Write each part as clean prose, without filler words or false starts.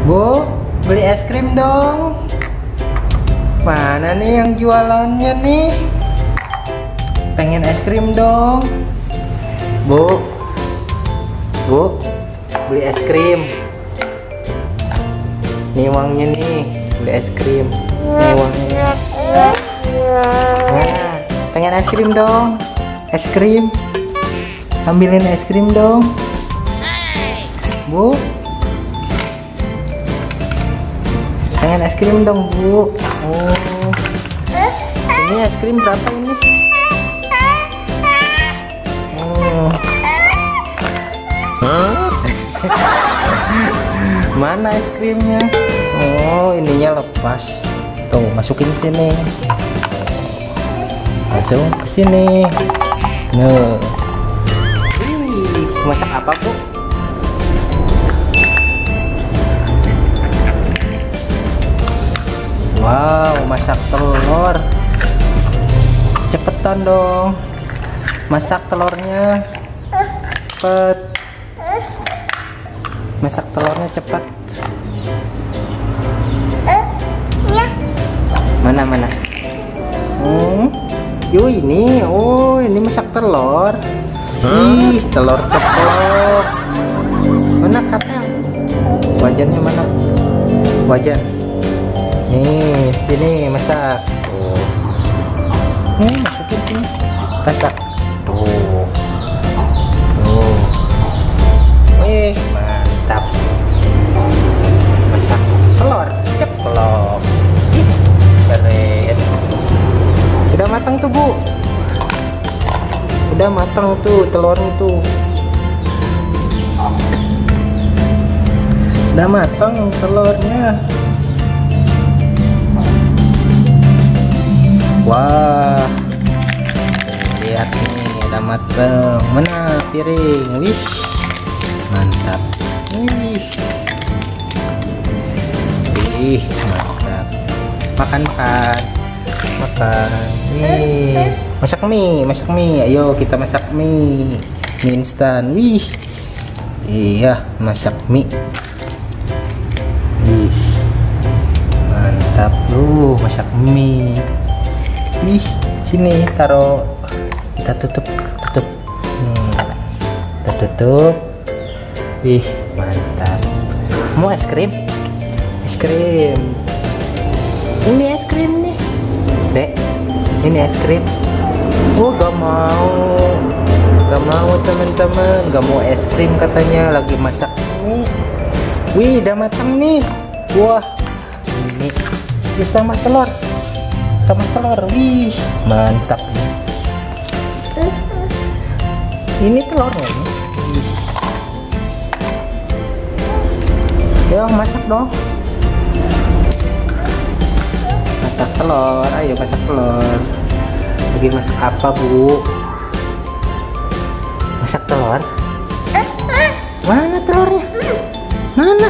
Bu, beli es krim dong. Mana nih yang jualannya nih? Pengen es krim dong. Bu, beli es krim. Nih uangnya nih, beli es krim. Nih uangnya. Nah, pengen es krim dong. Es krim. Ambilin es krim dong. Bu, pengen es krim dong, Bu. Oh, ini es krim berapa ini? Oh. Mana es krimnya? Oh, ininya lepas. Tuh, masukin sini. Masuk ke sini. Nah. Masak apa, Bu? Wow, masak telur. Cepetan dong. Masak telurnya. Cepet. Masak telurnya cepet. Mana? Yuk ini. Oh, ini masak telur. Ih, telur ceplok. Mana katanya? Wajannya mana? Wajan. Nih, sini masak. Tuh. Masukin sini. Masak. Tuh. Wih, mantap. Masak telur ceplok. Ih, keren. Udah matang tuh, Bu. Udah matang tuh telurnya tuh. Udah matang telurnya. Wah, lihat nih, udah mateng. Mana piring? Wih, mantap. Wih, mantap. Makan. Nih, masak mie. Ayo kita masak mie instan. Wih, iya, masak mie. Wih, mantap lu, masak mie. Wih, sini taruh, kita tutup. Kita tutup. Wih, mantap. Mau es krim? Es krim. Ini es krim nih, Dek. Ini es krim. Oh, gak mau teman-teman. Gak mau es krim katanya, lagi masak mie. Wih, udah matang nih. Wah, ini kita sama telur. Wih, mantap. Ini telurnya nih. Ayo masak dong. Masak telur, ayo masak telur. Lagi masak apa, Bu? Masak telur? Mana telurnya? Mana?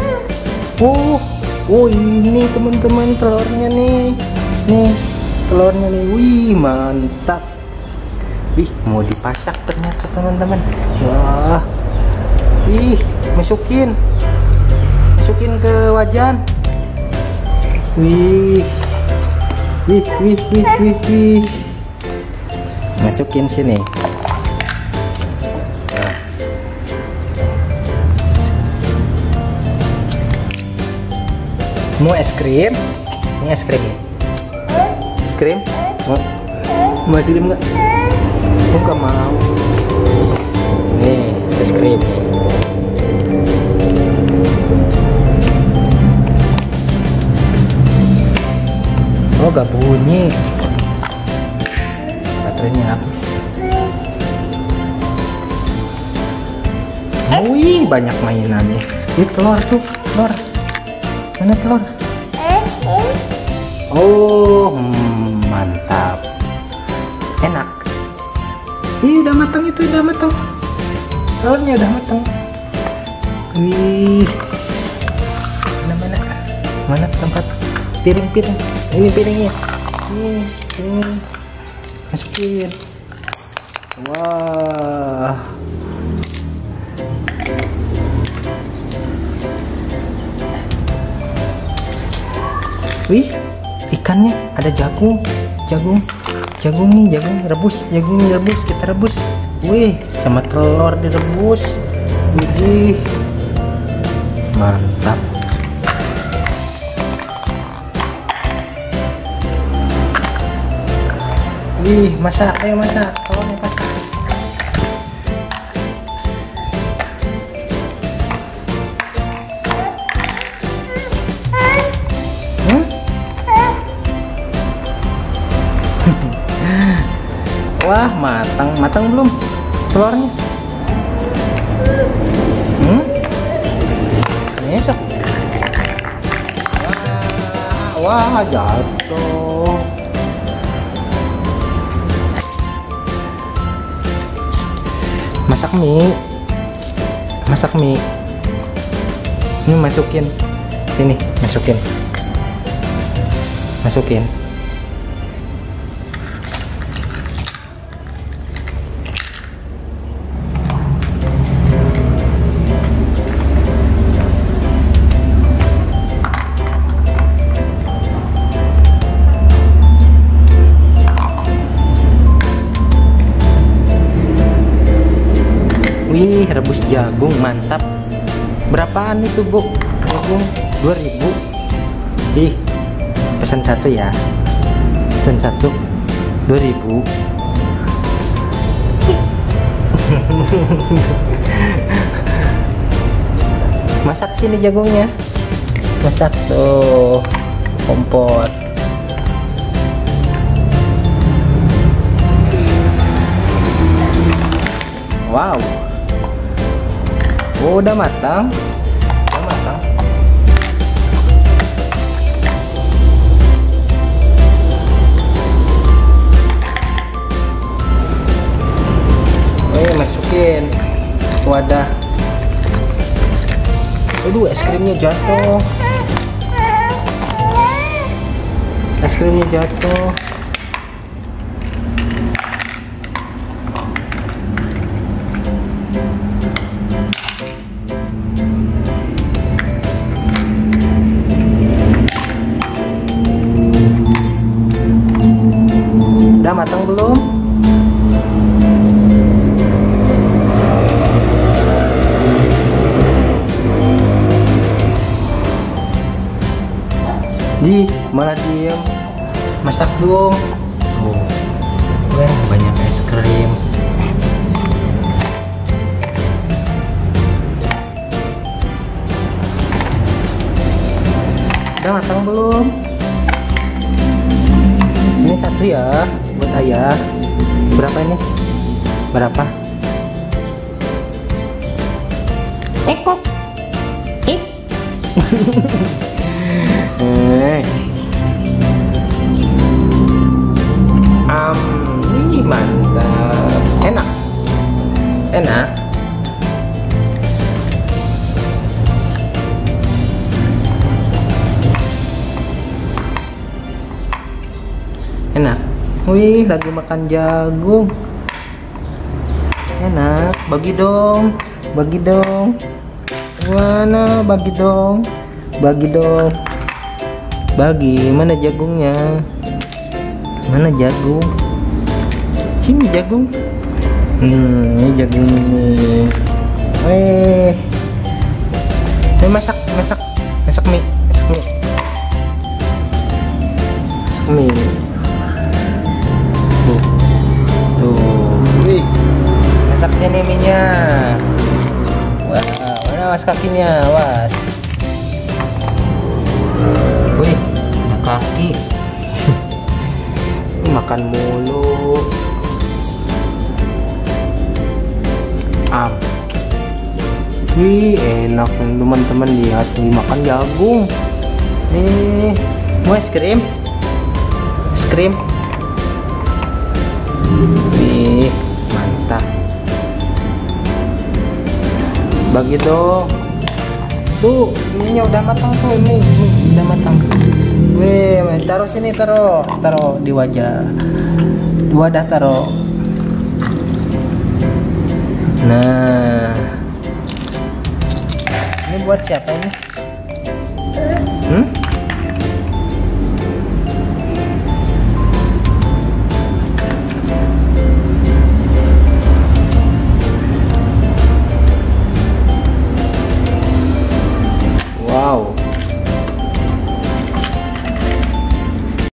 Oh, ini teman-teman telurnya nih. Nih, telurnya nih. Wih, mantap. Wih, mau dipasak ternyata teman-teman. Wah. Wih, masukin ke wajan. Wih. Masukin sini. Nah. Mau es krim? Ini es krim. Es krim? Mau es krim nggak? Nggak mau. Nih, es krim. Oh, gak bunyi. Baterainya habis. Wih, banyak mainannya. Ini telur tuh, telur. Mana telur? Oh, mantap. Enak. Ih, udah matang itu, udah matang. Telurnya udah matang. Wih. Mana tempat piring. Ini piringnya. Ini. Masukin. Wah. Wih, ikannya ada jagung nih, jagung rebus, kita rebus. Wih, sama telur direbus. Wih, mantap. Wih, masak, ayo masak, telurnya masak. Wah, matang belum telurnya? Besok. Wah, jatuh. Masak mie. Ini masukin sini, masukin. Wih, rebus jagung mantap. Berapaan itu, Bu? Jagung 2.000. Ih, pesan satu ya. Pesan satu 2.000. Masak sini jagungnya. Masak tuh. Kompor. Wow. Oh, udah matang. Masukin wadah. Aduh, es krimnya jatuh. Udah matang belum? Di malah diem. Masak dong. Wah, banyak es krim. Udah matang belum? Ini satu ya buat ayah. Berapa ini? Berapa? Ekok. Ini mantap. Enak. Wih, lagi makan jagung. Enak. Bagi dong. Mana bagi dong. Mana jagungnya? Mana jagung? Sini jagung. Ini jagung ini. Masak mie. Tuh. Wih. Masaknya nih mie-nya. Wah, mana mas kakinya? Was. Wih, ada kaki. Makan mulu. Wih, enak teman-teman, lihat nih makan jagung. Nih, mau es krim? Wih, mantap. Bagi dong. Tuh, ininya udah matang tuh, ini udah matang. Wih, taruh sini, taruh di wadah, taruh. Nah, ini buat siapa ini?